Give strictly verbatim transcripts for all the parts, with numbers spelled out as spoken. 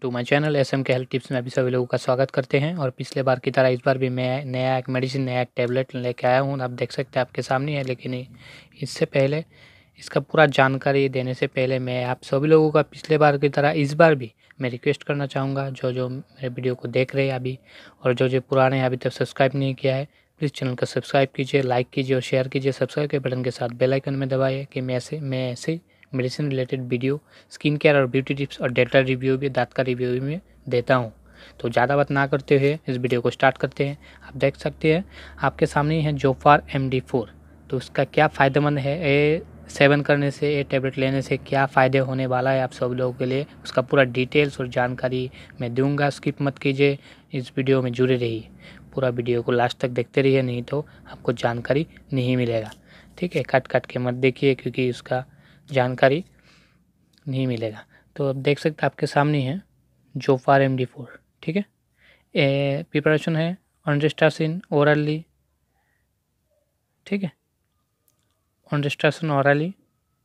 To my channel S M K health tips में अभी सभी लोगों का स्वागत करते हैं। और पिछले बार की तरह इस बार भी मैं नया एक मेडिसिन नया एक टैबलेट लेके आया हूँ। आप देख सकते हैं आपके सामने है, लेकिन इससे पहले इसका पूरा जानकारी देने से पहले मैं आप सभी लोगों का पिछले बार की तरह इस बार भी मैं रिक्वेस्ट करना चाहूँगा, जो जो मेरे वीडियो को देख रहे हैं अभी और जो जो पुराने हैं अभी तक सब्सक्राइब नहीं किया है, प्लीज़ चैनल को सब्सक्राइब कीजिए, लाइक कीजिए और शेयर कीजिए। सब्सक्राइब के बटन के साथ बेल आइकन में दबाइए कि मैं ऐसे मैं ऐसे medicine related video, skin care और ब्यूटी टिप्स और डेंटल रिव्यू भी, दांत का रिव्यू भी मैं देता हूँ। तो ज़्यादा बात ना करते हुए इस वीडियो को स्टार्ट करते हैं। आप देख सकते हैं आपके सामने है जोफार एम डी फोर। तो उसका क्या फ़ायदेमंद है, ये सेवन करने से, ये टैबलेट लेने से क्या फ़ायदे होने वाला है आप सब लोगों के लिए, उसका पूरा डिटेल्स और जानकारी मैं दूंगा। स्किप मत कीजिए, इस वीडियो में जुड़े रहिए, पूरा वीडियो को लास्ट तक देखते रहिए, नहीं तो आपको जानकारी नहीं मिलेगा। ठीक है, कट कट के मत देखिए क्योंकि उसका जानकारी नहीं मिलेगा। तो अब देख सकते आपके सामने है जोफार एम डी फोर। ठीक है, ए प्रिपरेशन है ऑनरेस्टासिन ओरली। ठीक है, ऑनरेस्टासिन ओरली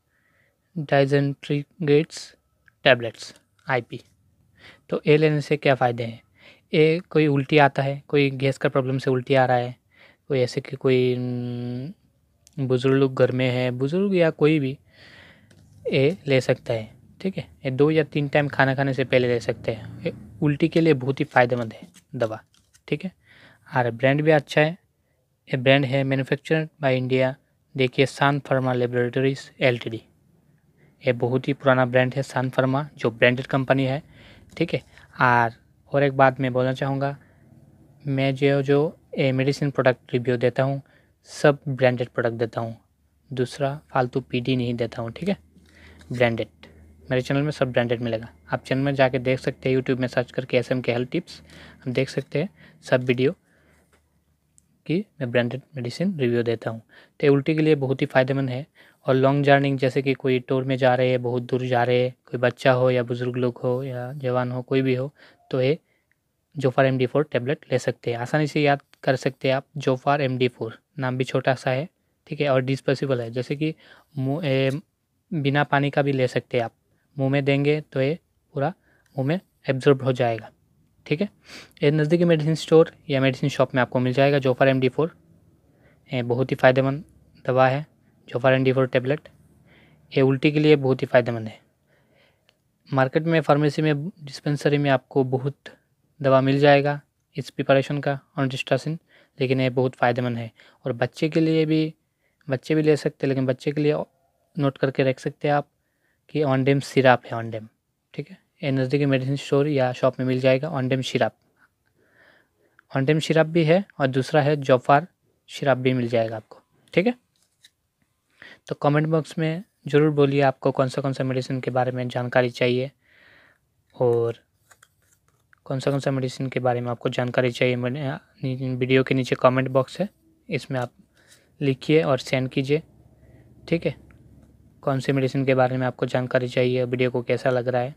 डाइजेंट्रीगेट्स टैबलेट्स आईपी। तो ए लेने से क्या फ़ायदे हैं? ए कोई उल्टी आता है, कोई गैस का प्रॉब्लम से उल्टी आ रहा है, कोई ऐसे कि कोई बुज़ुर्ग लोग घर में है, बुज़ुर्ग या कोई भी ए ले सकता है। ठीक है, ये दो या तीन टाइम खाना खाने से पहले ले सकते हैं। ये उल्टी के लिए बहुत ही फ़ायदेमंद है दवा। ठीक है, और ब्रांड भी अच्छा है। ये ब्रांड है मैन्युफैक्चर्ड बाय इंडिया। देखिए सान फार्मा लेबोरेटरीज एलटीडी। ये बहुत ही पुराना ब्रांड है सान फार्मा, जो ब्रांडेड कंपनी है। ठीक है, और और एक बात मैं बोलना चाहूँगा, मैं जो जो ए मेडिसिन प्रोडक्ट रिव्यू देता हूँ सब ब्रांडेड प्रोडक्ट देता हूँ, दूसरा फालतू पीडी नहीं देता हूँ। ठीक है, ब्रांडेड, मेरे चैनल में सब ब्रांडेड मिलेगा। आप चैनल में जाके देख सकते हैं, यूट्यूब में सर्च करके S M K health tips हम देख सकते हैं सब वीडियो की मैं ब्रांडेड मेडिसिन रिव्यू देता हूँ। तो उल्टी के लिए बहुत ही फ़ायदेमंद है। और लॉन्ग जर्निंग, जैसे कि कोई टूर में जा रहे हैं, बहुत दूर जा रहे हैं, कोई बच्चा हो या बुज़ुर्ग लोग हो या जवान हो, कोई भी हो, तो ये Zofer M D four tablet ले सकते हैं। आसानी से याद कर सकते हैं आप, जोफार एम डी फोर, नाम भी छोटा सा है। ठीक है, और डिस्पोजेबल है, जैसे कि मुँह बिना पानी का भी ले सकते हैं आप, मुंह में देंगे तो ये पूरा मुंह में एब्जॉर्ब हो जाएगा। ठीक है, ये नज़दीकी मेडिसिन स्टोर या मेडिसिन शॉप में आपको मिल जाएगा जोफार एम डी फोर। ये बहुत ही फ़ायदेमंद दवा है Zofer M D four tablet. ये उल्टी के लिए बहुत ही फ़ायदेमंद है। मार्केट में, फार्मेसी में, डिस्पेंसरी में आपको बहुत दवा मिल जाएगा इस प्रिपरेशन का ऑनरेस्टासिन, लेकिन ये बहुत फ़ायदेमंद है। और बच्चे के लिए भी, बच्चे भी ले सकते हैं, लेकिन बच्चे के लिए नोट करके रख सकते हैं आप कि ऑनडेम सिरप है, ऑनडेम। ठीक है, ये नज़दीकी मेडिसिन स्टोर या शॉप में मिल जाएगा ऑनडेम सिरप। ऑनडेम सिरप भी है और दूसरा है जोफार सिरप भी मिल जाएगा आपको। ठीक है, तो कमेंट बॉक्स में ज़रूर बोलिए आपको कौन सा कौन सा मेडिसिन के बारे में जानकारी चाहिए और कौन सा कौन सा मेडिसिन के बारे में आपको जानकारी चाहिए। वीडियो के नीचे कमेंट बॉक्स है, इसमें आप लिखिए और सेंड कीजिए। ठीक है, कौन सी मेडिसिन के बारे में आपको जानकारी चाहिए, वीडियो को कैसा लग रहा है।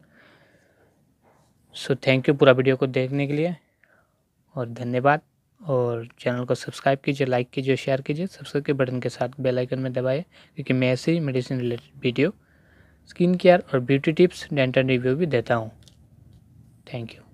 सो थैंक यू पूरा वीडियो को देखने के लिए और धन्यवाद। और चैनल को सब्सक्राइब कीजिए, लाइक कीजिए, शेयर कीजिए। सब्सक्राइब के बटन के साथ बेल आइकन में दबाइए, क्योंकि मैं ऐसे ही medicine related video, skin care और ब्यूटी टिप्स, डेंटल रिव्यू भी देता हूँ। Thank you.